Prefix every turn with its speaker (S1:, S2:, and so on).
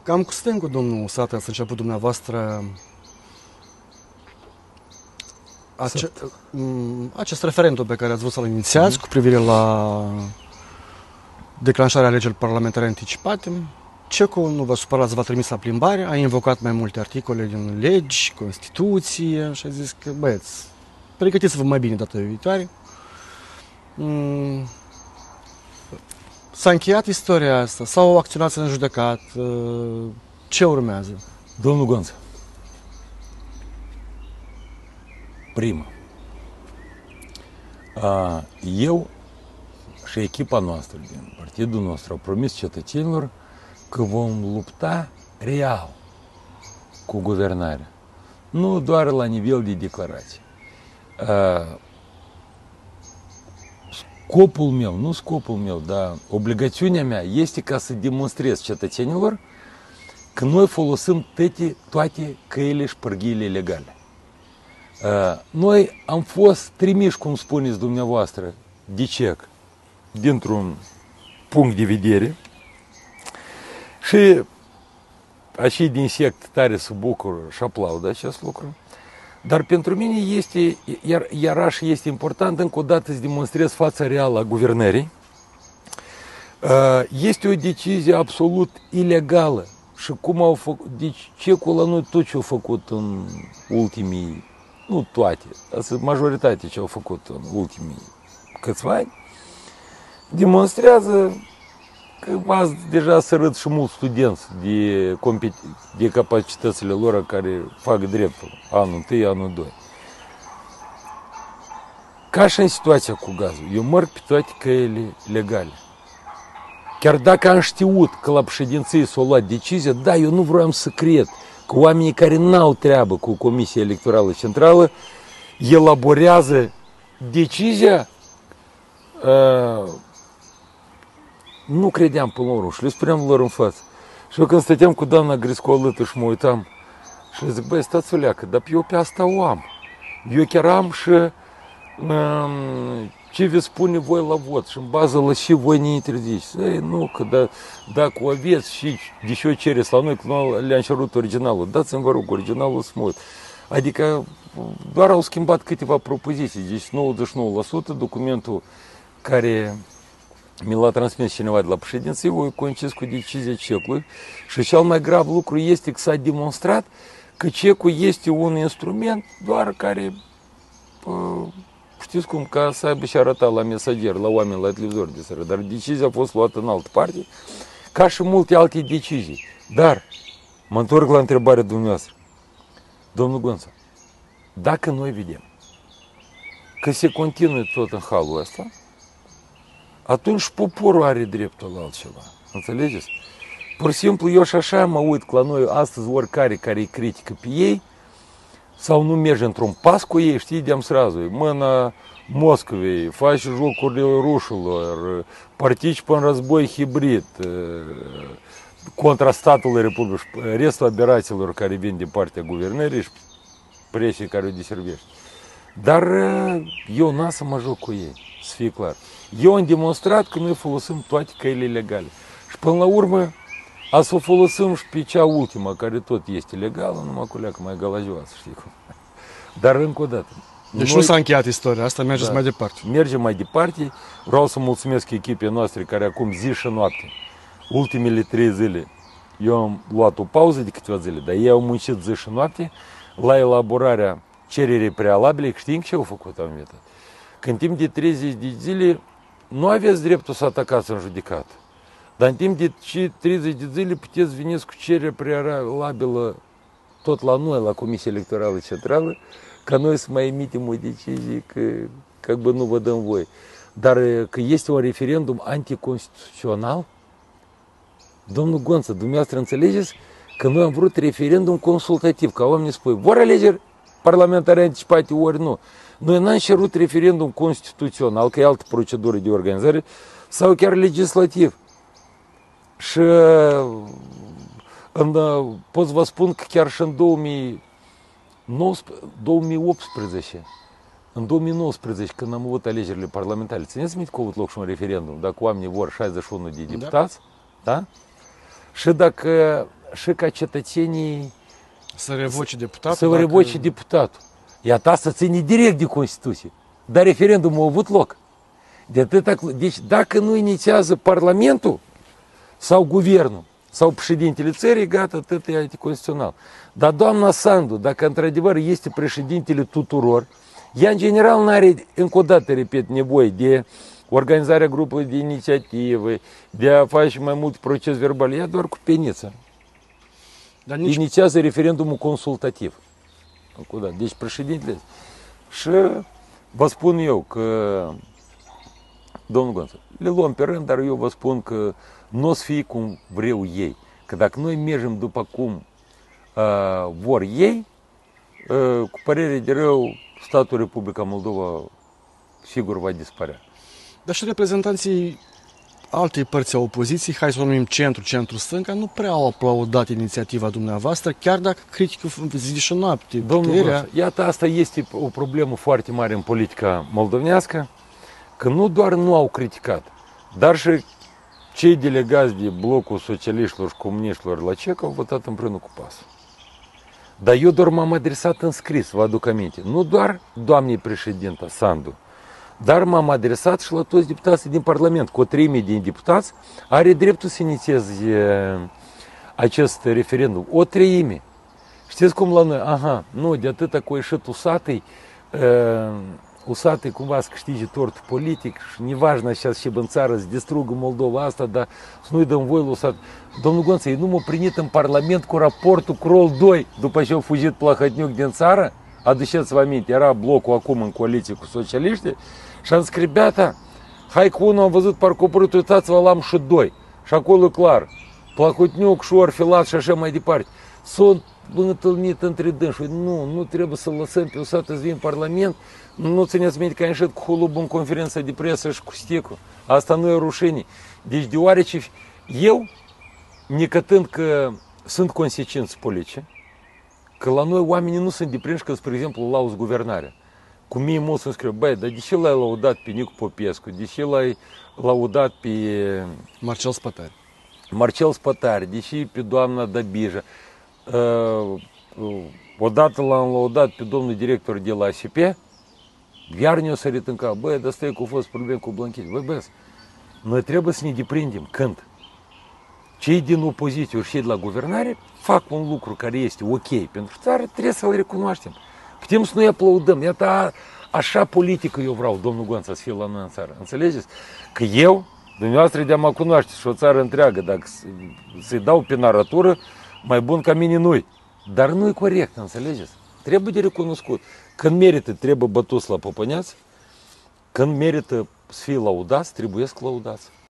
S1: Cam cu suntem cu domnul Sată, ați început dumneavoastră acest referendum pe care ați vrut să-l inițiați cu privire la declanșarea alegerilor parlamentare anticipate. CECU, nu vă supărați, v-a trimis la plimbare, a invocat mai multe articole din legi, Constituție și a zis că, băieți, pregătiți-vă mai bine data viitoare. S-a încheiat istoria asta sau acționați în judecat? Ce urmează?
S2: Domnul Gonță, prima, eu și echipa noastră din partidul nostru au promis cetățenilor că vom lupta real cu guvernarea, nu doar la nivel de declarații. Scopul meu, dar obligațiunea mea este ca să demonstrez cetățenilor că noi folosim toate căile și pârghiile legale. Noi am fost trimiși, cum spuneți dumneavoastră, de CEC, dintr-un punct de vedere și acei din sect tare se bucură și aplaudă acest lucru. Dar pentru mine este, iarăși este important încă o dată să demonstrez fața reală a guvernării. Este o decizie absolut ilegală și cum au făcut, deci CECU la noi tot ce au făcut în ultimii, nu toate, majoritatea ce au făcut în ultimii câțiva ani, demonstrează că azi deja se râd și mulți studenți de capacitățile lor care fac dreptul anul 1, anul 2. Ca și în situația cu gazul, eu merg pe toate căile legale. Chiar dacă am știut că la președinție s-a luat decizia, da, eu nu vreau să cred că oamenii care n-au treabă cu Comisia Electorală Centrală elaborează decizia. Nu credeam până la urmă și le spuneam lor în față. Și eu când stăteam cu doamna Griscolătă și mă uitam și le zic, băi, stați o leacă, dar eu pe asta o am. Eu chiar am și ce vi spune voi la vot și în bază la și voi ne interziceți. Ei, nu, că dacă o aveți și de ce o cereți la noi, că noi le-am cerut originalul, dați-mi vă rog originalul să mă uit. Adică doar au schimbat câteva propoziții, deci 99% documentul care mi l-a transmis cineva de la președinție, o coincis cu decizia CECU-ului și cel mai grav lucru este că s-a demonstrat că CECU este un instrument doar care, știți cum, ca să aibă și arăta la mesager, la oameni, la televizor de seară, dar decizia a fost luată în altă parte, ca și multe alte decizii. Dar, mă întorc la întrebarea dumneavoastră, domnul Gonță, dacă noi vedem că se continuă tot în halul ăsta, atunci poporul are dreptul la altceva. Înțelegeți? Pur și simplu, eu și așa mă uit că la noi astăzi oricare care îi critică pe ei sau nu merge într-un pas cu ei, știi, de-am srazu, mâna Moscovei, face jocurile rușilor, participă în război hibrid contra statului Republicii, restul aberațiilor care vin din partea guvernării și presii care o deservește. Dar eu n-am să mă joc cu ei, să fie clar. Eu am demonstrat că noi folosim toate căile legale. Și până la urmă, a să o folosim și pe cea ultimă, care tot este legală, numai cu leacă mai galagioasă, știi cum. Dar încă o dată.
S1: Deci nu s-a încheiat istoria asta, mergeți mai departe.
S2: Mergem mai departe. Vreau să mulțumesc echipei noastre care acum zi și noapte, ultimele 3 zile, eu am luat o pauză de câteva zile, dar ei au muncit zi și noapte la elaborarea cererii prealabile. Știm ce au făcut anul ăsta? Că în timp de 30 de zile nu aveți dreptul să atacați în judecată. Dar în timp de 30 de zile puteți veni cu cerere prealabilă tot la noi, la Comisia Electorală Centrală, ca noi să mai emitem o decizie că nu vă dăm voi. Dar că este un referendum anticonstituțional, domnul Gonță, dumneavoastră înțelegeți că noi am vrut referendum consultativ, ca oamenii spui, vor alegeri parlamentare anticipate, ori nu. Noi n-am cerut referendum constituțional, că e altă procedură de organizare, sau chiar legislativ. Și pot să vă spun că chiar și în 2018, în 2019, când am avut alegerile parlamentare, țineți minte că a avut loc și un referendum, dacă oamenii vor 61 de deputați, da? Și dacă și ca cetățenii
S1: Să revoce deputatul.
S2: să revoce deputatul. Iar asta ține direct de Constituție. Dar referendumul a avut loc. Deci dacă nu inițiază Parlamentul sau Guvernul sau președintele țării, gata, atât e anticonstituțional. Dar doamna Sandu, dacă într-adevăr este președintele tuturor, ea în general nu are, încă o dată, repet, nevoie de organizarea grupului de inițiativă, de a face mai mult proces verbal. Ea doar cu peniță.
S1: Dar nici...
S2: Inițiază referendumul consultativ. Deci președintele. Și vă spun eu că, domnul Gonță, le luăm pe rând, dar eu vă spun că nu o să fie cum vreau ei. Că dacă noi mergem după cum vor ei, cu părere de rău, statul Republica Moldova sigur va dispărea.
S1: Dar și reprezentanții altei părți a opoziției, hai să o numim centru-stânga, nu prea au aplaudat inițiativa dumneavoastră, chiar dacă critică zi și noapte.
S2: Domnul, iată, asta este o problemă foarte mare în politica moldovenească, că nu doar nu au criticat, dar și cei delegați de blocul socialiștilor și comuniștilor la CEC au votat împreună cu PAS. Dar eu doar m-am adresat în scris, vă aduc aminte, nu doar doamnei președintă Sandu, dar m-am adresat și la toți deputații din Parlament. Cu o treime din deputați are dreptul să inițieze acest referendum. O treime. Știți cum la noi? Aha, nu, de atâta că a ieșit usatei cumva să câștige tortul politic și неважно сейчас și în țară să distrugă Moldova asta, dar să nu-i dăm voie la usat. Domnul Gonță, ei nu m-a primit în Parlament cu raportul Crol 2 după ce a fugit Plahotniuc din țară. Aduceți-vă aminte, era blocul acum în coaliție cu socialiștii și am zis, beata, hai că unul am văzut parcă opărut, uitați-vă, l-am și doi. Și acolo e clar, Plahotniuc și Orfilat și așa mai departe. Sunt întâlnit între dânsuri. Nu trebuie să lăsăm pe usată să vin în Parlament. Nu țineți minte că am ieșit cu Holubul în conferință de presă și cu Sticu. Asta nu e rușine. Deci deoarece eu, necătând că sunt consecințe politice, că la noi oamenii nu sunt deprinși că, spre exemplu, lauzi guvernarea. Cu mie mulți îmi scriu, băi, dar de ce l-ai laudat pe Nicu Popescu? De ce l-ai laudat pe Marcel Spătari? De ce pe doamna Dabija? Odată l-am laudat pe domnul director de la ASP, iar ne-o sărit în cap, băi, dar stai că a fost probleme cu Blancheti. Băi, băiesc, noi trebuie să ne deprindem când cei din opoziție și cei de la guvernare fac un lucru care este ok pentru țară, trebuie să-l recunoaștem. Putem să nu-i aplaudăm. Iată, așa politică eu vreau, domnul Gonța, să fie la noi în țară. Înțelegeți? Că eu, dumneavoastră de-a mă cunoaște și o țară întreagă, dacă să-i dau pe naratură, mai bun ca mine nu-i. Dar nu-i corect, înțelegeți? Trebuie de recunoscut. Când merită, trebuie bătuți la popăneați. Când merită să fie laudați, trebuie să laudați.